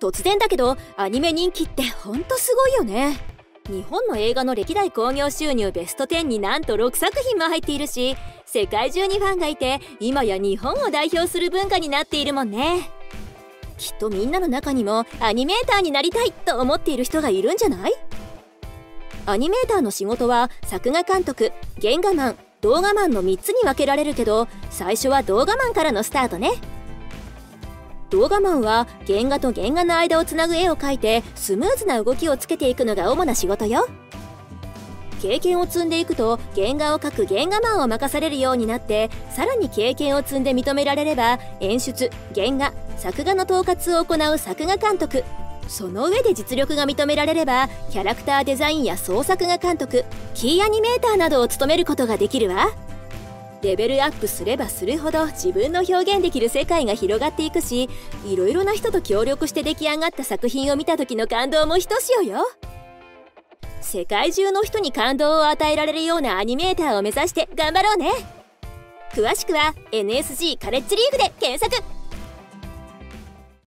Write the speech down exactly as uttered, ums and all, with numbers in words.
突然だけど、アニメ人気ってほんとすごいよね。日本の映画の歴代興行収入ベストじゅうになんとろくさくひんも入っているし、世界中にファンがいて、今や日本を代表する文化になっているもんね。きっとみんなの中にもアニメーターになりたいと思っている人がいるんじゃない？アニメーターの仕事は作画監督、原画マン、動画マンのみっつに分けられるけど、最初は動画マンからのスタートね。動画マンは原画と原画の間をつなぐ絵を描いてスムーズな動きをつけていくのが主な仕事よ。経験を積んでいくと原画を描く原画マンを任されるようになって、さらに経験を積んで認められれば演出、原画、作画の統括を行う作画監督、その上で実力が認められればキャラクターデザインや創作画監督、キーアニメーターなどを務めることができるわ。レベルアップすればするほど自分の表現できる世界が広がっていくし、いろいろな人と協力して出来上がった作品を見た時の感動もひとしおよ。世界中の人に感動を与えられるようなアニメーターを目指して頑張ろうね。詳しくは エヌエスジー カレッジリーグで検索。